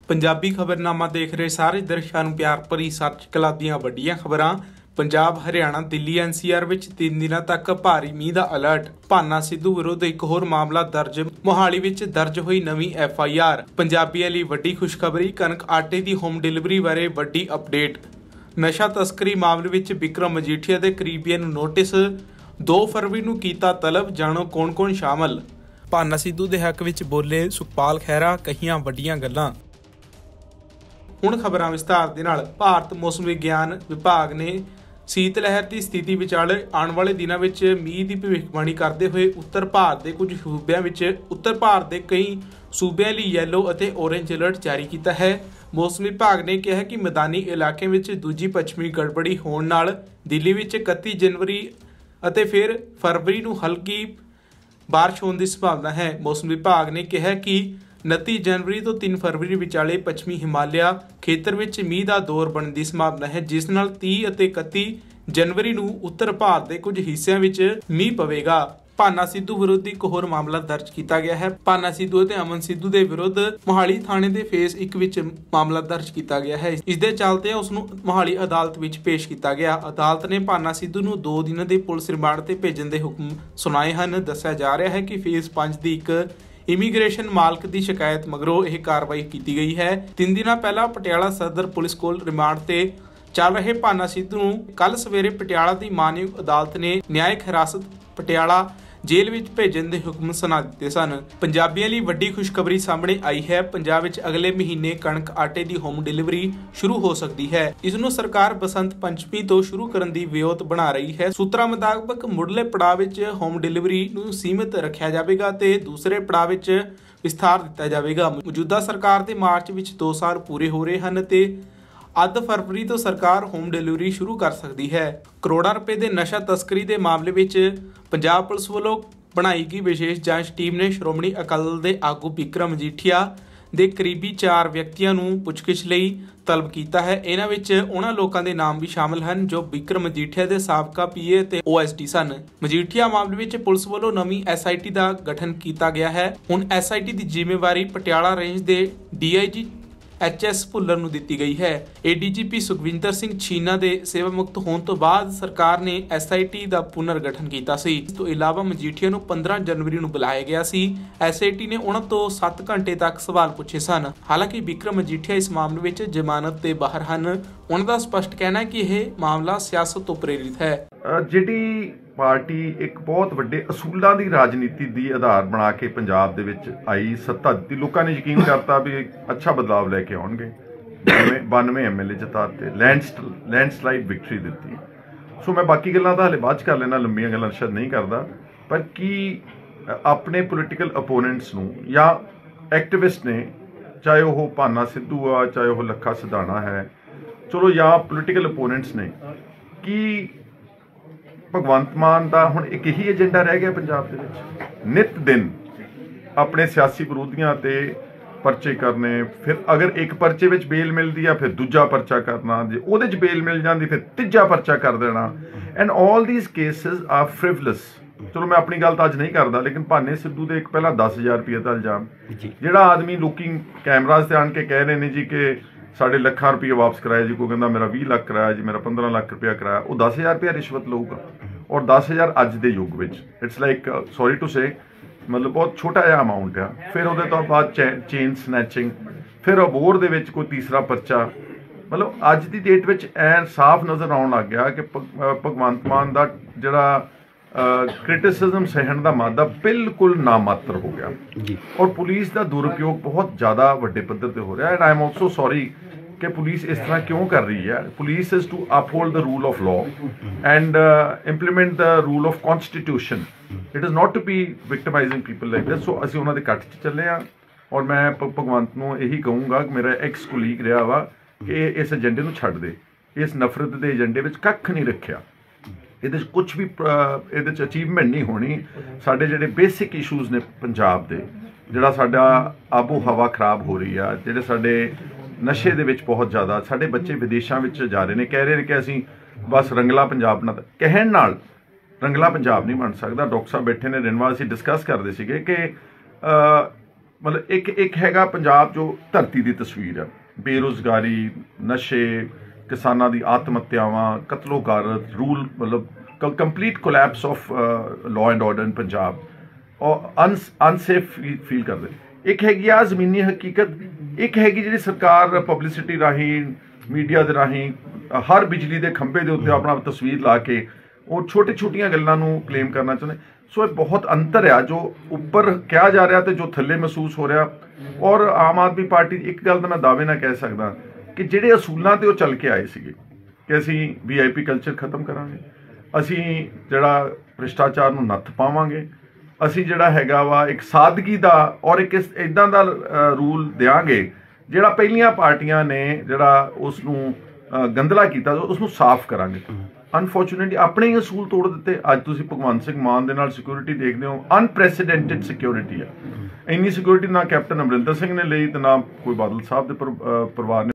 ਪੰਜਾਬੀ ਖਬਰਨਾਮਾ ਦੇਖ ਰਹੇ ਸਾਰੇ ਦਰਸ਼ਕਾਂ ਨੂੰ ਪਿਆਰ ਭਰੀ ਸਤਿ ਸ਼੍ਰੀ ਅਕਾਲ ਦੀਆਂ ਵੱਡੀਆਂ ਖਬਰਾਂ। ਪੰਜਾਬ, ਹਰਿਆਣਾ, ਦਿੱਲੀ, NCR ਵਿੱਚ 3 ਦਿਨਾਂ ਤੱਕ ਭਾਰੀ ਮੀਂਹ ਦਾ ਅਲਰਟ। ਭਾਨਾ ਸਿੱਧੂ ਵਿਰੁੱਧ ਇੱਕ ਹੋਰ ਮਾਮਲਾ ਦਰਜ। ਮੋਹਾਲੀ ਵਿੱਚ ਦਰਜ ਹੋਈ ਨਵੀਂ FIR। ਪੰਜਾਬੀਆਂ ਲਈ ਵੱਡੀ ਖੁਸ਼ਖਬਰੀ, ਕਣਕ ਆਟੇ ਦੀ ਹੋਮ ਡਿਲੀਵਰੀ ਬਾਰੇ ਵੱਡੀ ਅਪਡੇਟ। ਨਸ਼ਾ ਤਸਕਰੀ ਮਾਮਲੇ ਵਿੱਚ ਵਿਕਰਮ ਮਜੀਠੀਆ ਦੇ ਕਰੀਬੀਆਂ ਨੂੰ ਨੋਟਿਸ। 2 ਫਰਵਰੀ ਨੂੰ ਕੀਤਾ ਤਲਬ, ਜਾਣੋ ਕੌਣ-ਕੌਣ ਸ਼ਾਮਲ। ਭਾਨਾ ਸਿੱਧੂ ਦੇ ਹੱਕ ਵਿੱਚ ਬੋਲੇ ਸੁਖਪਾਲ ਖਹਿਰਾ, ਕਹੀਆਂ ਵੱਡੀਆਂ ਗੱਲਾਂ। ਹੁਣ ਖਬਰਾਂ ਵਿਸਤਾਰ ਦੇ ਨਾਲ। ਭਾਰਤ ਮੌਸਮ ਵਿਗਿਆਨ ਵਿਭਾਗ ਨੇ ਸੀਤ ਲਹਿਰ ਦੀ ਸਥਿਤੀ ਵਿਚਾਲੇ ਆਉਣ ਵਾਲੇ ਦਿਨਾਂ ਵਿੱਚ ਮੀਂਹ ਦੀ ਭਵਿੱਖਬਾਣੀ ਕਰਦੇ ਹੋਏ ਉੱਤਰ ਭਾਰਤ ਦੇ ਕੁਝ ਸੂਬਿਆਂ ਵਿੱਚ ਉੱਤਰ ਭਾਰਤ ਦੇ ਕਈ ਸੂਬਿਆਂ ਲਈ ਯੈਲੋ ਅਤੇ ਔਰੇਂਜ ਅਲਰਟ ਜਾਰੀ ਕੀਤਾ ਹੈ। ਮੌਸਮ ਵਿਭਾਗ ਨੇ ਕਿਹਾ ਕਿ ਮੈਦਾਨੀ ਇਲਾਕਿਆਂ ਵਿੱਚ ਦੂਜੀ ਪੱਛਮੀ ਗੜਬੜੀ ਹੋਣ ਨਾਲ ਦਿੱਲੀ ਵਿੱਚ 31 ਜਨਵਰੀ ਅਤੇ ਫਿਰ ਫਰਵਰੀ ਨੂੰ ਹਲਕੀ ਬਾਰਿਸ਼ ਹੋਣ ਦੀ ਸੰਭਾਵਨਾ ਹੈ। ਮੌਸਮ ਵਿਭਾਗ ਨੇ ਕਿਹਾ ਕਿ 29 ਜਨਵਰੀ ਤੋਂ 3 ਫਰਵਰੀ ਵਿਚਾਲੇ ਪੱਛਮੀ ਹਿਮਾਲਿਆ ਖੇਤਰ ਵਿੱਚ ਮੀਂਹ ਦਾ ਦੌਰ ਬਣਨ ਦੀ ਸੰਭਾਵਨਾ ਹੈ, ਜਿਸ ਨਾਲ 30 ਅਤੇ 31 ਜਨਵਰੀ ਨੂੰ ਉੱਤਰ ਭਾਰਤ ਦੇ ਕੁਝ ਹਿੱਸਿਆਂ ਵਿੱਚ ਮੀਂਹ ਪਵੇਗਾ। ਭਾਨਾ ਸਿੱਧੂ ਵਿਰੁੱਧ ਇੱਕ ਹੋਰ ਮਾਮਲਾ ਦਰਜ ਕੀਤਾ ਗਿਆ ਹੈ। ਭਾਨਾ ਸਿੱਧੂ ਅਤੇ ਅਮਨ ਸਿੱਧੂ ਦੇ ਵਿਰੁੱਧ ਮੋਹਾਲੀ ਥਾਣੇ ਦੇ ਫੇਸ 1 ਵਿੱਚ ਮਾਮਲਾ ਦਰਜ ਕੀਤਾ ਗਿਆ ਹੈ। ਇਸ ਦੇ ਚੱਲਦੇ ਉਸ ਨੂੰ ਮੋਹਾਲੀ ਅਦਾਲਤ ਵਿੱਚ ਪੇਸ਼ ਕੀਤਾ ਗਿਆ। ਅਦਾਲਤ ਨੇ ਭਾਨਾ ਸਿੱਧੂ ਨੂੰ 2 ਦਿਨਾਂ ਦੇ ਪੁਲਿਸ ਰਿਮਾਂਡ ਤੇ ਭੇਜਣ ਦੇ ਹੁਕਮ ਸੁਣਾਏ ਹਨ। ਦੱਸਿਆ ਜਾ ਰਿਹਾ ਹੈ ਕਿ ਫੇਸ 5 ਦੀ ਇੱਕ ਇਮੀਗ੍ਰੇਸ਼ਨ ਮਾਲਕ ਦੀ ਸ਼ਿਕਾਇਤ ਮਗਰੋਂ ਇਹ ਕਾਰਵਾਈ ਕੀਤੀ ਗਈ ਹੈ। 3 ਦਿਨਾਂ ਪਹਿਲਾਂ ਪਟਿਆਲਾ ਸਦਰ ਪੁਲਿਸ ਕੋਲ ਰਿਮਾਂਡ ਤੇ ਚੱਲ ਰਹੇ ਭਾਨਾ ਸਿੱਧੂ ਨੂੰ ਕੱਲ ਸਵੇਰੇ ਪਟਿਆਲਾ ਦੀ ਮਾਨਯੋਗ ਅਦਾਲਤ ਨੇ ਨਿਆਇਕ ਹਿਰਾਸਤ ਪਟਿਆਲਾ ਜੇਲ੍ਹ ਵਿੱਚ ਭੇਜਣ ਦੇ ਹੁਕਮ ਸੁਣਾ ਦਿੱਤੇ ਸਨ। ਪੰਜਾਬੀਆਂ ਲਈ ਵੱਡੀ ਖੁਸ਼ਖਬਰੀ ਸਾਹਮਣੇ ਆਈ ਹੈ। ਪੰਜਾਬ ਵਿੱਚ ਅਗਲੇ ਮਹੀਨੇ ਕਣਕ ਆਟੇ ਦੀ ਹੋਮ ਡਿਲੀਵਰੀ ਸ਼ੁਰੂ ਹੋ ਸਕਦੀ ਹੈ। ਇਸ ਨੂੰ ਸਰਕਾਰ ਬਸੰਤ ਪੰਚਮੀ ਤੋਂ ਸ਼ੁਰੂ ਕਰਨ ਦੀ ਵਿਉਂਤ ਬਣਾ ਰਹੀ ਹੈ। ਸੂਤਰਾਂ ਮੁਤਾਬਕ ਮੁੱਢਲੇ ਪੜਾਅ ਵਿੱਚ ਹੋਮ ਡਿਲੀਵਰੀ ਨੂੰ ਸੀਮਿਤ ਰੱਖਿਆ ਜਾਵੇਗਾ ਤੇ ਦੂਸਰੇ ਪੜਾਅ ਵਿੱਚ ਵਿਸਥਾਰ ਦਿੱਤਾ ਜਾਵੇਗਾ। ਮੌਜੂਦਾ ਸਰਕਾਰ ਦੇ ਮਾਰਚ ਵਿੱਚ 2 ਸਾਲ ਪੂਰੇ ਹੋ ਰਹੇ ਹਨ ਤੇ ਅੱਧ ਫਰਵਰੀ ਤੋਂ ਸਰਕਾਰ ਹੋਮ ਡਿਲੀਵਰੀ ਸ਼ੁਰੂ ਕਰ ਸਕਦੀ ਹੈ। ਕਰੋੜਾਂ ਰੁਪਏ ਦੇ ਨਸ਼ਾ ਤਸਕਰੀ ਦੇ ਮਾਮਲੇ ਵਿੱਚ ਪੰਜਾਬ ਪੁਲਿਸ ਵੱਲੋਂ ਬਣਾਈ ਗਈ ਵਿਸ਼ੇਸ਼ ਜਾਂਚ ਟੀਮ ਨੇ ਸ਼੍ਰੋਮਣੀ ਅਕਾਲੀ ਦਲ ਦੇ ਆਗੂ ਵਿਕਰਮ ਮਜੀਠੀਆ ਦੇ ਕਰੀਬੀ 4 ਵਿਅਕਤੀਆਂ ਨੂੰ ਪੁੱਛਗਿੱਛ ਲਈ ਤਲਬ ਕੀਤਾ ਹੈ। ਇਹਨਾਂ ਵਿੱਚ ਉਹਨਾਂ ਲੋਕਾਂ ਦੇ ਨਾਮ ਵੀ ਸ਼ਾਮਲ ਹਨ ਜੋ ਵਿਕਰਮ ਮਜੀਠੀਆ ਦੇ ਸਾਬਕਾ PA ਤੇ OSD ਸਨ। ਮਜੀਠੀਆ ਮਾਮਲੇ ਵਿੱਚ ਪੁਲਿਸ ਵੱਲੋਂ ਨਵੀਂ SIT ਦਾ ਗਠਨ ਕੀਤਾ ਗਿਆ ਹੈ। ਹੁਣ SIT ਦੀ ਜ਼ਿੰਮੇਵਾਰੀ ਪਟਿਆਲਾ ਰੇਂਜ ਦੇ DIG HS ਭੁੱਲਰ ਨੂੰ ਦਿੱਤੀ ਗਈ ਹੈ। ADGP ਸੁਖਵਿੰਦਰ ਸਿੰਘ ਛੀਨਾ ਦੇ ਸੇਵਾ ਮੁਕਤ ਹੋਣ ਤੋਂ ਬਾਅਦ ਸਰਕਾਰ ਨੇ SIT ਦਾ ਪੁਨਰ ਗਠਨ ਕੀਤਾ ਸੀ। ਇਸ ਤੋਂ ਇਲਾਵਾ ਮਜੀਠੀਆ ਨੂੰ 15 ਜਨਵਰੀ ਨੂੰ ਬੁਲਾਇਆ ਗਿਆ ਸੀ। SIT ਨੇ ਉਹਨਾਂ ਤੋਂ 7 ਘੰਟੇ ਤੱਕ ਸਵਾਲ ਪੁੱਛੇ ਸਨ। ਹਾਲਾਂਕਿ ਵਿਕਰਮ ਮਜੀਠੀਆ ਇਸ ਮਾਮਲੇ ਵਿੱਚ ਜ਼ਮਾਨਤ ਤੇ ਬਾਹਰ ਹਨ। ਉਹਨਾਂ ਦਾ ਸਪਸ਼ਟ ਕਹਿਣਾ ਹੈ ਕਿ ਇਹ ਮਾਮਲਾ ਸਿਆਸਤ ਤੋਂ ਪ੍ਰੇਰਿਤ ਹੈ। ਜਿਹੜੀ ਪਾਰਟੀ ਇੱਕ ਬਹੁਤ ਵੱਡੇ ਅਸੂਲਾਂ ਦੀ ਰਾਜਨੀਤੀ ਦੀ ਆਧਾਰ ਬਣਾ ਕੇ ਪੰਜਾਬ ਦੇ ਵਿੱਚ ਆਈ, ਸੱਤਾ ਦਿੱਤੀ, ਲੋਕਾਂ ਨੇ ਯਕੀਨ ਕਰਤਾ ਵੀ ਅੱਛਾ ਬਦਲਾਵ ਲੈ ਕੇ ਆਉਣਗੇ। 92 MLA ਜਿਤਾਤੇ, ਲੈਂਡਸਲਾਈਡ ਵਿਕਟਰੀ ਦਿੱਤੀ। ਸੋ ਮੈਂ ਬਾਕੀ ਗੱਲਾਂ ਤਾਂ ਹਲੇ ਬਾਅਦ 'ਚ ਕਰ ਲੈਣਾ, ਲੰਬੀਆਂ ਗੱਲਾਂ ਸ਼ਾਇਦ ਨਹੀਂ ਕਰਦਾ, ਪਰ ਕੀ ਆਪਣੇ ਪੋਲੀਟੀਕਲ ਅਪੋਨੈਂਟਸ ਨੂੰ ਜਾਂ ਐਕਟਿਵਿਸਟ ਨੇ, ਚਾਹੇ ਉਹ ਭਾਨਾ ਸਿੱਧੂ ਆ, ਚਾਹੇ ਉਹ ਲੱਖਾ ਸਿਧਾਣਾ ਹੈ, ਚਲੋ, ਜਾਂ ਪੋਲੀਟੀਕਲ ਅਪੋਨੈਂਟਸ ਨੇ, ਕੀ ਭਗਵੰਤ ਮਾਨ ਦਾ ਹੁਣ ਇੱਕ ਇਹੀ ਏਜੰਡਾ ਰਹਿ ਗਿਆ ਪੰਜਾਬ ਦੇ ਵਿੱਚ? ਨਿਤ ਦਿਨ ਆਪਣੇ ਸਿਆਸੀ ਵਿਰੋਧੀਆਂ ਤੇ ਪਰਚੇ ਕਰਨੇ, ਫਿਰ ਅਗਰ ਇੱਕ ਪਰਚੇ ਵਿੱਚ ਬੇਲ ਮਿਲਦੀ ਆ ਫਿਰ ਦੂਜਾ ਪਰਚਾ ਕਰਨਾ, ਜੇ ਉਹਦੇ 'ਚ ਬੇਲ ਮਿਲ ਜਾਂਦੀ ਫਿਰ ਤੀਜਾ ਪਰਚਾ ਕਰ ਦੇਣਾ। And all these cases are frivolous. ਚਲੋ ਮੈਂ ਆਪਣੀ ਗੱਲ ਤਾਂ ਅੱਜ ਨਹੀਂ ਕਰਦਾ, ਲੇਕਿਨ ਭਾਨੇ ਸਿੱਧੂ ਦੇ ਇੱਕ ਪਹਿਲਾਂ 10,000 ਰੁਪਏ ਦਾ ਇਲਜ਼ਾਮ, ਜਿਹੜਾ ਆਦਮੀ ਲੋਕੀ ਕੈਮਰਾਜ਼ ਤੇ ਆਣ ਕੇ ਕਹਿ ਰਹੇ ਨੇ ਜੀ ਕਿ ਸਾਡੇ ਲੱਖਾਂ ਰੁਪਏ ਵਾਪਸ ਕਰਾਇਆ ਜੀ, ਕੋਈ ਕਹਿੰਦਾ ਮੇਰਾ 20 ਲੱਖ ਕਰਾਇਆ ਜੀ, ਮੇਰਾ 15 ਲੱਖ ਰੁਪਇਆ ਕਰਾਇਆ, ਉਹ 10,000 ਰੁਪਇਆ ਰਿਸ਼ਵਤ ਲਊਗਾ। ਔਰ 10,000 ਅੱਜ ਦੇ ਯੁੱਗ ਵਿੱਚ it's like sorry to say ਮਤਲਬ ਬਹੁਤ ਛੋਟਾ ਜਿਹਾ ਅਮਾਊਂਟ ਆ। ਫਿਰ ਉਹਦੇ ਤੋਂ ਬਾਅਦ ਚੇਨ ਸਨੈਚਿੰਗ, ਫਿਰ ਅਬੋਰ ਦੇ ਵਿੱਚ ਕੋਈ ਤੀਸਰਾ ਪਰਚਾ। ਮਤਲਬ ਅੱਜ ਦੀ ਡੇਟ ਵਿੱਚ ਐਨ ਸਾਫ਼ ਨਜ਼ਰ ਆਉਣ ਲੱਗ ਗਿਆ ਕਿ ਭਗਵੰਤ ਮਾਨ ਦਾ ਜਿਹੜਾ ਕ੍ਰਿਟਿਸਿਜ਼ਮ ਸਹਿਣ ਦਾ ਮਾਦਾ ਬਿਲਕੁਲ ਨਾਮਾਤਰ ਹੋ ਗਿਆ ਔਰ ਪੁਲਿਸ ਦਾ ਦੁਰਉਪਯੋਗ ਬਹੁਤ ਜ਼ਿਆਦਾ ਵੱਡੇ ਪੱਧਰ ਤੇ ਹੋ ਰਿਹਾ। And I am also sorry ਕਿ ਪੁਲਿਸ ਇਸ ਤਰ੍ਹਾਂ ਕਿਉਂ ਕਰ ਰਹੀ ਹੈ। Police is to uphold the rule of law and implement the rule of constitution. It is not to be victimising people like this. So ਅਸੀਂ ਉਹਨਾਂ ਦੇ ਕੱਟ 'ਚ ਚੱਲੇ ਹਾਂ ਔਰ ਮੈਂ ਭਗਵੰਤ ਨੂੰ ਇਹੀ ਕਹੂੰਗਾ ਕਿ ਮੇਰਾ ਐਕਸ ਕੁਲੀਗ ਰਿਹਾ ਵਾ ਕਿ ਇਸ ਏਜੰਡੇ ਨੂੰ ਛੱਡ ਦੇ। ਇਸ ਨਫ਼ਰਤ ਦੇ ਏਜੰਡੇ ਵਿੱਚ ਕੱਖ ਨਹੀਂ ਰੱਖਿਆ। ਇਹਦੇ 'ਚ ਕੁਛ ਵੀ ਇਹਦੇ 'ਚ ਅਚੀਵਮੈਂਟ ਨਹੀਂ ਹੋਣੀ। ਸਾਡੇ ਜਿਹੜੇ ਬੇਸਿਕ ਇਸ਼ੂਜ਼ ਨੇ ਪੰਜਾਬ ਦੇ, ਜਿਹੜਾ ਸਾਡਾ ਆਬੋ ਹਵਾ ਖਰਾਬ ਹੋ ਰਹੀ ਆ, ਜਿਹੜੇ ਸਾਡੇ ਨਸ਼ੇ ਦੇ ਵਿੱਚ ਬਹੁਤ ਜ਼ਿਆਦਾ, ਸਾਡੇ ਬੱਚੇ ਵਿਦੇਸ਼ਾਂ ਵਿੱਚ ਜਾ ਰਹੇ ਨੇ, ਕਹਿ ਰਹੇ ਨੇ ਕਿ ਅਸੀਂ ਬਸ ਰੰਗਲਾ ਪੰਜਾਬ ਬਣਾ। ਕਹਿਣ ਨਾਲ ਰੰਗਲਾ ਪੰਜਾਬ ਨਹੀਂ ਬਣ ਸਕਦਾ। ਡਾਕਟਰ ਸਾਹਿਬ ਬੈਠੇ ਨੇ ਰਿਨਵਾ, ਅਸੀਂ ਡਿਸਕਸ ਕਰਦੇ ਸੀਗੇ ਕਿ ਮਤਲਬ ਇੱਕ ਹੈਗਾ ਪੰਜਾਬ ਜੋ ਧਰਤੀ ਦੀ ਤਸਵੀਰ ਹੈ, ਬੇਰੁਜ਼ਗਾਰੀ, ਨਸ਼ੇ, ਕਿਸਾਨਾਂ ਦੀ ਆਤਮ ਹੱਤਿਆਵਾਂ, ਕਤਲੋ ਗਾਰਤ, ਰੂਲ, ਮਤਲਬ complete collapse of law and order in Punjab, ਔਰ ਅਨਸੇਫ ਫੀਲ ਕਰਦੇ। ਇੱਕ ਹੈਗੀ ਆ ਜ਼ਮੀਨੀ ਹਕੀਕਤ, ਇੱਕ ਹੈਗੀ ਜਿਹੜੀ ਸਰਕਾਰ ਪਬਲਿਸਿਟੀ ਰਾਹੀਂ, ਮੀਡੀਆ ਦੇ ਰਾਹੀਂ ਹਰ ਬਿਜਲੀ ਦੇ ਖੰਭੇ ਦੇ ਉੱਤੇ ਆਪਣਾ ਤਸਵੀਰ ਲਾ ਕੇ ਉਹ ਛੋਟੀਆਂ ਗੱਲਾਂ ਨੂੰ ਕਲੇਮ ਕਰਨਾ ਚਾਹੁੰਦੇ। ਸੋ ਇਹ ਬਹੁਤ ਅੰਤਰ ਆ ਜੋ ਉੱਪਰ ਕਿਹਾ ਜਾ ਰਿਹਾ ਤੇ ਜੋ ਥੱਲੇ ਮਹਿਸੂਸ ਹੋ ਰਿਹਾ। ਔਰ ਆਮ ਆਦਮੀ ਪਾਰਟੀ, ਇੱਕ ਗੱਲ ਤਾਂ ਮੈਂ ਦਾਅਵੇ ਨਾਲ ਕਹਿ ਸਕਦਾ ਕਿ ਜਿਹੜੇ ਅਸੂਲਾਂ ਤੇ ਉਹ ਚੱਲ ਕੇ ਆਏ ਸੀਗੇ ਕਿ ਅਸੀਂ VIP ਕਲਚਰ ਖਤਮ ਕਰਾਂਗੇ, ਅਸੀਂ ਜਿਹੜਾ ਭ੍ਰਿਸ਼ਟਾਚਾਰ ਨੂੰ ਨੱਥ ਪਾਵਾਂਗੇ, ਅਸੀਂ ਜਿਹੜਾ ਹੈਗਾ ਵਾ ਇੱਕ ਸਾਦਗੀ ਦਾ ਔਰ ਇੱਕ ਇੱਦਾਂ ਦਾ ਰੂਲ ਦਿਆਂਗੇ ਜਿਹੜਾ ਪਹਿਲੀਆਂ ਪਾਰਟੀਆਂ ਨੇ ਜਿਹੜਾ ਉਸ ਨੂੰ ਗੰਦਲਾ ਕੀਤਾ, ਉਸ ਨੂੰ ਸਾਫ਼ ਕਰਾਂਗੇ। ਅਨਫੋਰਚੂਨੇਟਲੀ ਆਪਣੇ ਹੀ ਅਸੂਲ ਤੋੜ ਦਿੱਤੇ। ਅੱਜ ਤੁਸੀਂ ਭਗਵੰਤ ਸਿੰਘ ਮਾਨ ਦੇ ਨਾਲ ਸਿਕਿਉਰਿਟੀ ਦੇਖਦੇ ਹੋ, ਅਨਪ੍ਰੈਸੀਡੈਂਟਡ ਸਿਕਿਉਰਿਟੀ ਹੈ। ਇੰਨੀ ਸਿਕਿਉਰਿਟੀ ਨਾ ਕੈਪਟਨ ਅਮਰਿੰਦਰ ਸਿੰਘ ਨੇ ਲਈ ਤੇ ਨਾ ਕੋਈ ਬਾਦਲ ਸਾਹਿਬ ਦੇ ਪਰਿਵਾਰ ਨੇ